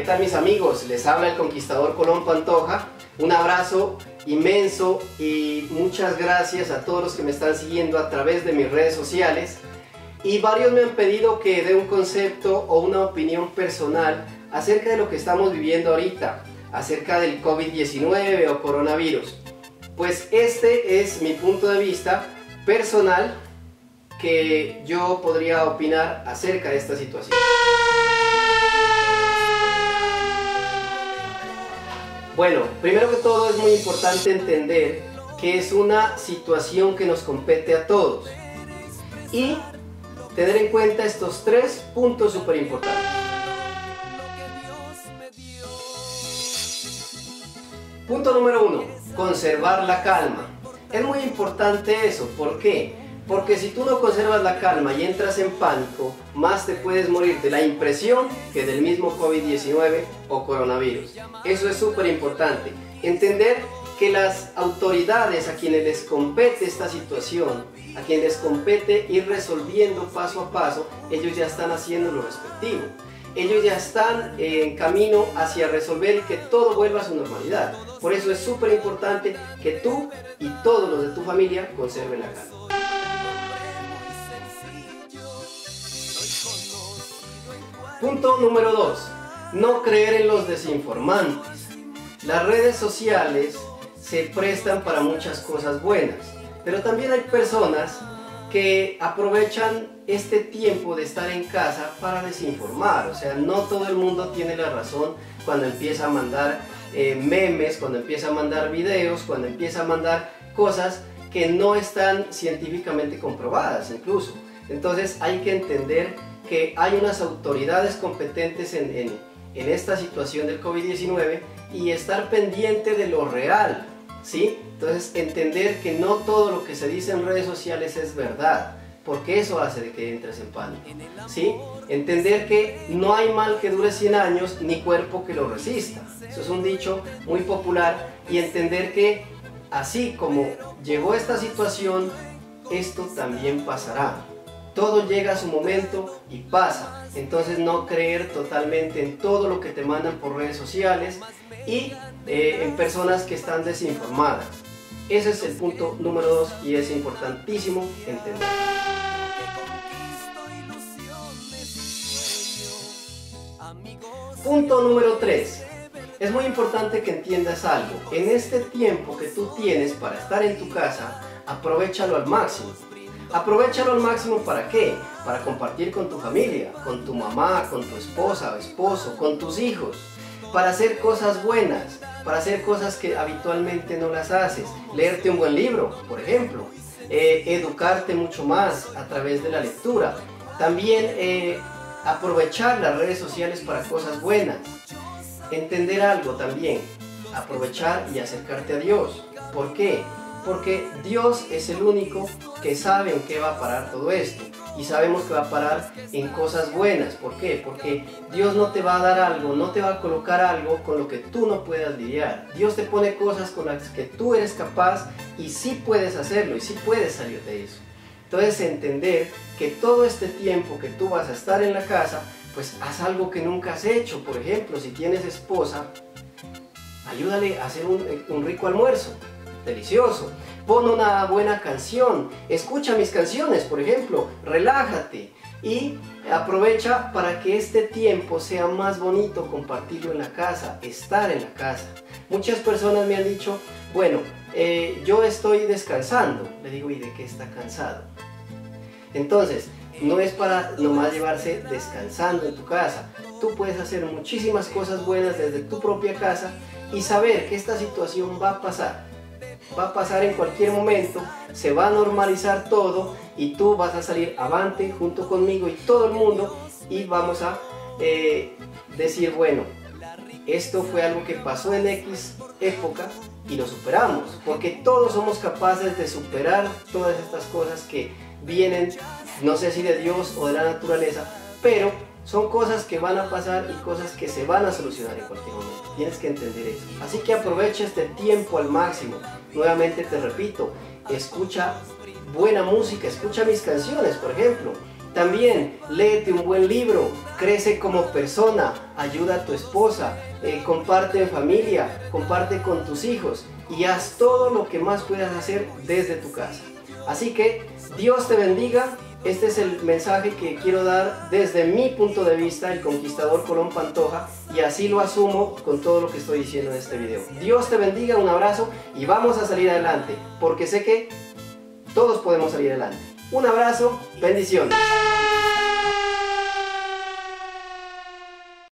tal mis amigos? Les habla el Conquistador Colón Pantoja. Un abrazo inmenso y muchas gracias a todos los que me están siguiendo a través de mis redes sociales. Y varios me han pedido que dé un concepto o una opinión personal acerca de lo que estamos viviendo ahorita, acerca del COVID-19 o coronavirus. Pues este es mi punto de vista personal que yo podría opinar acerca de esta situación. Bueno, primero que todo es muy importante entender que es una situación que nos compete a todos y tener en cuenta estos tres puntos súper importantes. Punto número 1, conservar la calma. Es muy importante eso, ¿por qué? Porque si tú no conservas la calma y entras en pánico, más te puedes morir de la impresión que del mismo COVID-19 o coronavirus. Eso es súper importante. Entender que las autoridades a quienes les compete esta situación, a quienes les compete ir resolviendo paso a paso, ellos ya están haciendo lo respectivo. Ellos ya están en camino hacia resolver y que todo vuelva a su normalidad. Por eso es súper importante que tú y todos los de tu familia conserven la calma. Punto número 2. No creer en los desinformantes. Las redes sociales se prestan para muchas cosas buenas, pero también hay personas que aprovechan este tiempo de estar en casa para desinformar. O sea, no todo el mundo tiene la razón cuando empieza a mandar memes, cuando empieza a mandar videos, cuando empieza a mandar cosas que no están científicamente comprobadas incluso. Entonces hay que entender que hay unas autoridades competentes en esta situación del COVID-19 y estar pendiente de lo real, ¿sí? Entonces entender que no todo lo que se dice en redes sociales es verdad, porque eso hace de que entres en pánico, ¿sí? Entender que no hay mal que dure 100 años ni cuerpo que lo resista. Eso es un dicho muy popular y entender que así como llegó esta situación, esto también pasará. Todo llega a su momento y pasa, entonces no creer totalmente en todo lo que te mandan por redes sociales y en personas que están desinformadas. Ese es el punto número 2 y es importantísimo entender. Punto número 3. Es muy importante que entiendas algo. En este tiempo que tú tienes para estar en tu casa, aprovéchalo al máximo. Aprovechalo al máximo, ¿para qué? Para compartir con tu familia, con tu mamá, con tu esposa o esposo, con tus hijos, para hacer cosas buenas, para hacer cosas que habitualmente no las haces, leerte un buen libro, por ejemplo, educarte mucho más a través de la lectura, también aprovechar las redes sociales para cosas buenas, entender algo también, aprovechar y acercarte a Dios. ¿Por qué? Porque Dios es el único que sabe en qué va a parar todo esto y sabemos que va a parar en cosas buenas. ¿Por qué? Porque Dios no te va a dar algo, no te va a colocar algo con lo que tú no puedas lidiar. Dios te pone cosas con las que tú eres capaz y sí puedes hacerlo y sí puedes salir de eso. Entonces entender que todo este tiempo que tú vas a estar en la casa, pues haz algo que nunca has hecho. Por ejemplo, si tienes esposa, ayúdale a hacer un rico almuerzo. Delicioso, pon una buena canción, escucha mis canciones, por ejemplo, relájate y aprovecha para que este tiempo sea más bonito compartirlo en la casa, estar en la casa. Muchas personas me han dicho, bueno, yo estoy descansando. Le digo, ¿y de qué está cansado? Entonces, no es para nomás llevarse descansando en tu casa. Tú puedes hacer muchísimas cosas buenas desde tu propia casa y saber que esta situación va a pasar. Va a pasar en cualquier momento, se va a normalizar todo y tú vas a salir avante junto conmigo y todo el mundo y vamos a decir, bueno, esto fue algo que pasó en X época y lo superamos, porque todos somos capaces de superar todas estas cosas que vienen, no sé si de Dios o de la naturaleza, pero son cosas que van a pasar y cosas que se van a solucionar en cualquier momento. Tienes que entender eso. Así que aprovecha este tiempo al máximo. Nuevamente te repito, escucha buena música, escucha mis canciones, por ejemplo. También léete un buen libro, crece como persona, ayuda a tu esposa, comparte en familia, comparte con tus hijos y haz todo lo que más puedas hacer desde tu casa. Así que Dios te bendiga. Este es el mensaje que quiero dar desde mi punto de vista, el conquistador Colón Pantoja, y así lo asumo con todo lo que estoy diciendo en este video. Dios te bendiga, un abrazo y vamos a salir adelante, porque sé que todos podemos salir adelante. Un abrazo, bendiciones.